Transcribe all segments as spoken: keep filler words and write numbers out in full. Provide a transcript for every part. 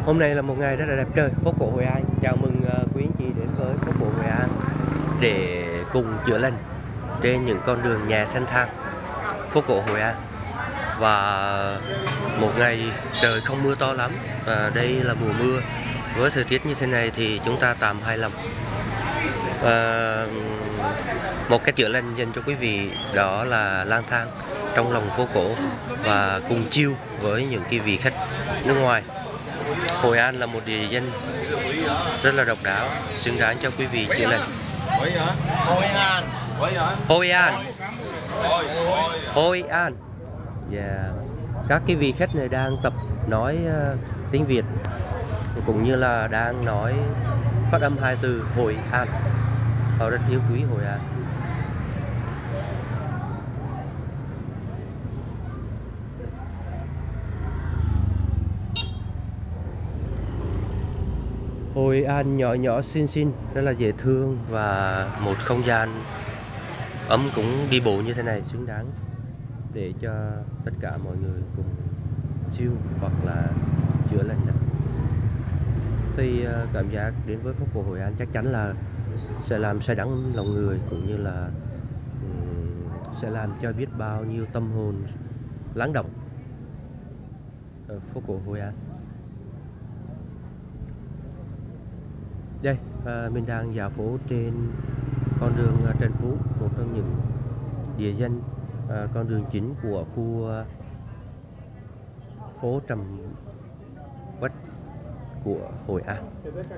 Hôm nay là một ngày rất là đẹp trời, phố cổ Hội An. Chào mừng uh, quý anh chị đến với phố cổ Hội An để cùng chữa lành trên những con đường nhà thanh thang phố cổ Hội An. Và một ngày trời không mưa to lắm, và đây là mùa mưa. Với thời tiết như thế này thì chúng ta tạm hài lòng. Và một cái chữa lành dành cho quý vị đó là lang thang trong lòng phố cổ và cùng chill với những cái vị khách nước ngoài. Hội An là một địa danh rất là độc đáo, xứng đáng cho quý vị chữa lành. Hội An, Hội An, Hội An. Yeah. Các cái vị khách này đang tập nói uh, tiếng Việt cũng như là đang nói phát âm hai từ Hội An. Họ rất yêu quý Hội An. Hội An nhỏ nhỏ xinh xinh, rất là dễ thương, và một không gian ấm cũng đi bộ như thế này xứng đáng để cho tất cả mọi người cùng chill hoặc là chữa lành. Thì cảm giác đến với phố cổ Hội An chắc chắn là sẽ làm say đắm lòng người, cũng như là um, sẽ làm cho biết bao nhiêu tâm hồn lắng động ở phố cổ Hội An. Đây, à, mình đang dạo phố trên con đường Trần Phú, một trong những địa danh à, con đường chính của khu à, phố Trầm Bách của Hội An.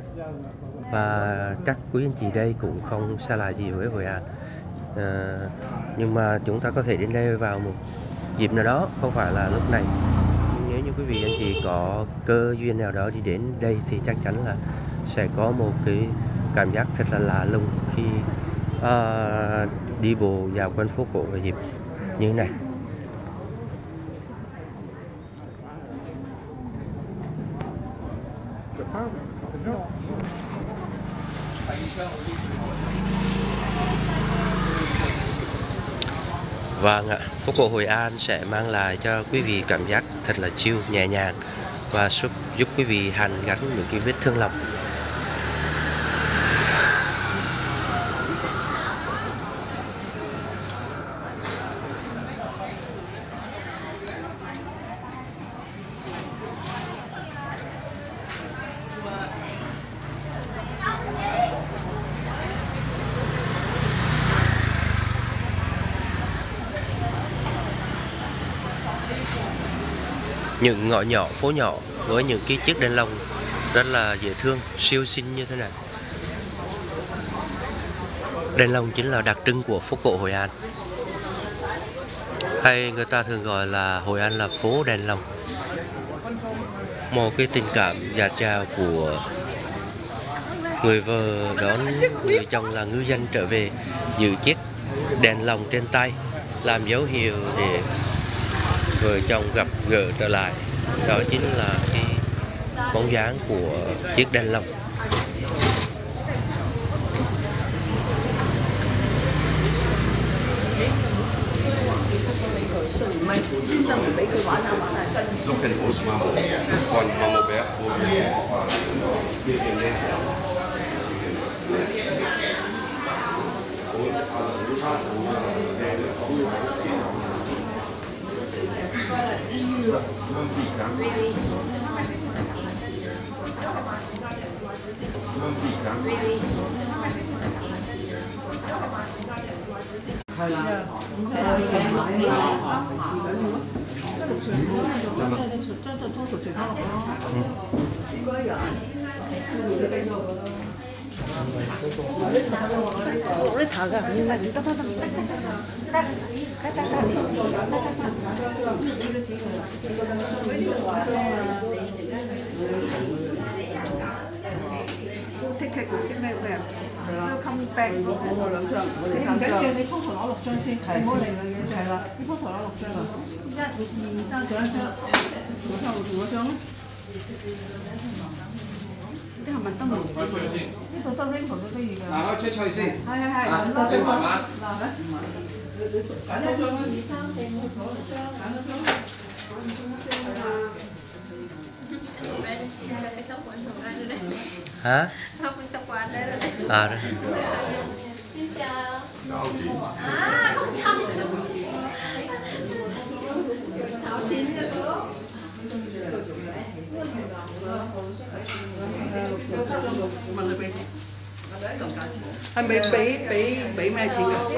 Và các quý anh chị đây cũng không xa lạ gì với Hội An, à, nhưng mà chúng ta có thể đến đây vào một dịp nào đó, không phải là lúc này. Nếu như quý vị anh chị có cơ duyên nào đó đi đến đây thì chắc chắn là sẽ có một cái cảm giác thật là lạ lùng khi uh, đi bộ dạo quanh phố cổ vào dịp như thế này. Vâng ạ, phố cổ Hội An sẽ mang lại cho quý vị cảm giác thật là chill, nhẹ nhàng và giúp, giúp quý vị hàn gắn những cái vết thương lòng. Những ngõ nhỏ, phố nhỏ với những cái chiếc đèn lồng rất là dễ thương, siêu xinh như thế này. Đèn lồng chính là đặc trưng của phố cổ Hội An, hay người ta thường gọi là Hội An là phố đèn lồng. Một cái tình cảm dạt dào của người vợ đón người chồng là ngư dân trở về, giữ chiếc đèn lồng trên tay làm dấu hiệu để vợ chồng gặp gỡ trở lại. Đó chính là cái bóng dáng của chiếc đèn lồng. thích khách của cái này đẹp, sơ không bèn của một兩張，你唔緊要，你通常攞六張先，唔好嚟啦嘅，係啦，你通常攞六張啊，一、二、三，仲有一張，仲有仲有張咧，啲係咪得唔？呢度得 rainbow 都可以㗎。嗱，我出菜先。係係係，嗱，你慢慢。嗱咧，揀一張啦，二三四五六張，揀一張。揀一張啊！ là cái sóc của anh Hùng Anh đấy. Hả? Không, cái sóc của anh đấy rồi. À đây. Xin chào. À, con chào. Cháu xin được. Anh bị bị bị bị咩錢㗎？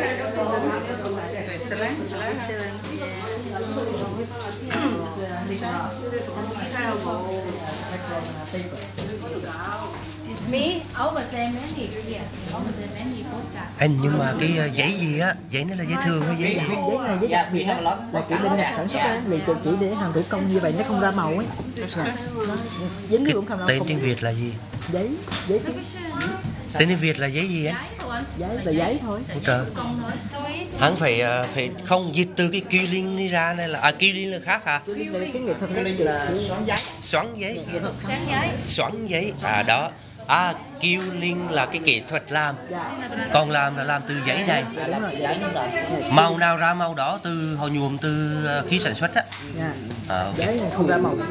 Me over there many here. Over there many vodka. Anh nhưng mà cái uh, giấy gì á, giấy nó là giấy thường hay giấy gì? Giấy này giấy đặc biệt á, là kiểu bên Nhật sản xuất á, vì chỉ chỉ để hàng thủ công như vậy nó không ra màu ấy. Dính Cái cũng không tên tiếng Việt là gì? Giấy, giấy tiếng Tên tiếng Việt là giấy gì anh? giấy và giấy thôi. Ôi trời. Hắn phải uh, phải không dịch từ cái Killing đi ra này là à Killing là khác hả? Cái cái nghệ thuật là xoắn giấy. Xoắn giấy. Sáng giấy. Xoắn giấy à đó. À Killing là cái kỹ thuật làm. Còn làm là làm từ giấy này. Đúng rồi, giấy đúng rồi. Màu nào ra màu đó từ họ nhuộm từ uh, khi sản xuất á. Nha. À, ok. Giấy này không ra màu.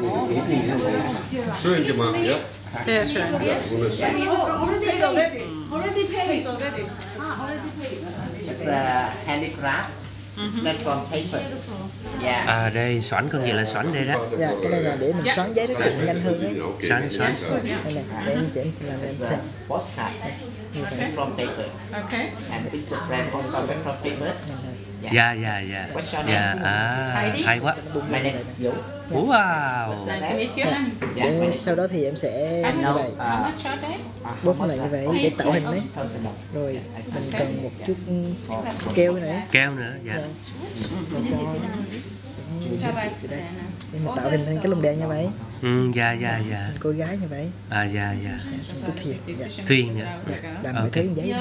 Sehr schön. Already, already paid. Ah, already paid. It's a handicraft. It's made from paper. Yeah. À đây xoắn có nghĩa là xoắn đây đó. Dạ, cái này là để mình xoắn giấy nó cũng nhanh hơn đấy. Xoắn xoắn. Đây này, để anh chỉ làm em It's xem. a postcard made from paper. Okay. And the picture frame also made from paper. Dạ dạ dạ. Dạ à hay quá. My name is Dũng. Wow. Nice to meet you. Để sau đó thì em sẽ như No, vậy, uh, bóp nó lại như vậy để tạo hình đấy. thousand đồng. Rồi mình cần một chút keo nữa. Keo nữa dạ. Để mà tạo hình thành cái lồng đèn như vậy. Ừ, dạ dạ dạ. Cô gái như vậy. À dạ dạ. Cái thuyền. Dạ. Thuyền nữa. Làm mọi Ok. thứ giấy.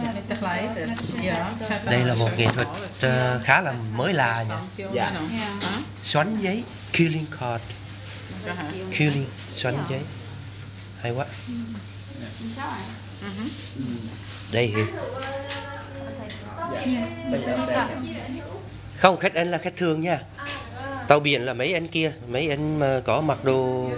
Đây là một nghệ thuật uh, khá là mới lạ nhỉ. Dạ. Xoắn giấy, killing card. Killing xoắn giấy. Hay quá. Đây thì không, khách anh là khách thường nha. Tàu biển là mấy anh kia, mấy anh mà có mặc đồ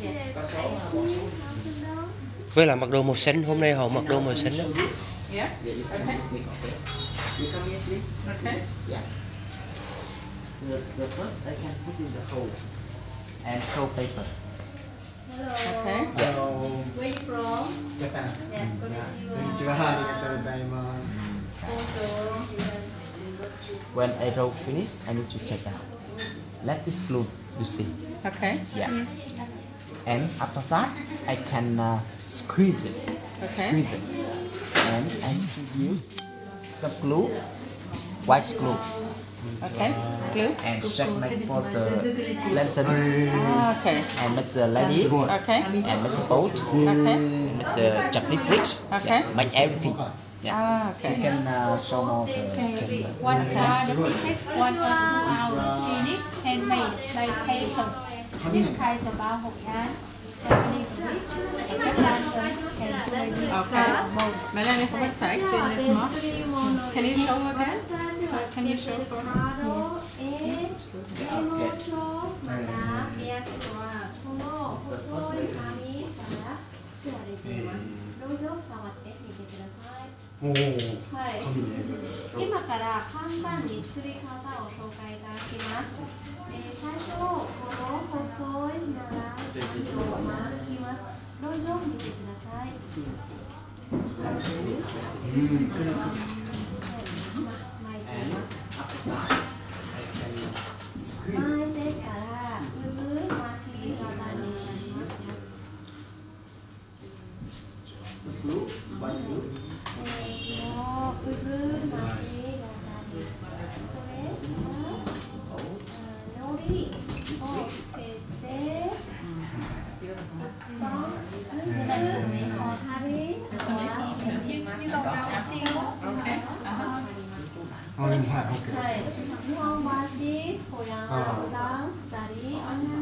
với là mặc đồ màu xanh, hôm nay họ mặc đồ màu xanh đó. Yeah. You come here, please. Okay. Yeah. The, the first I can put in the hole and throw paper. Okay. Yeah. Where you from? Japan. Yeah. Konnichiwa. Arigatou gozaimasu. When I roll finish, I need to take out. Let this glue, you see. Okay. Yeah. And after that, I can uh, squeeze it. Okay. Squeeze it. And I use some glue, white glue, Okay. Glue. and shape make for the lantern, Ah, okay. and make the lady, Okay. and make the boat, Okay. make the Japanese bridge. Okay. Yeah, make everything. Yeah. Ah, So you okay. can uh, show more the can, One uh, the pictures one or two hours unique handmade by paper. This price about Hội An. Japanese and lanterns and jewelry Okay. molds. Melanie, how much time in this month? Can you show again? Can you show for her? Oh, はい、今から簡単に作り方を紹介いただきます。えー、最初、この細い長い糸を丸きます。ロイゾン見てください。ま巻いています。巻いてから渦巻き型になりますよ。えー、の渦巻き型です。それからのりをつけて、一旦渦を針を合わせています。 Okay. Uh-huh. oh, in fact, okay. はい、日本橋、小山、段、二人、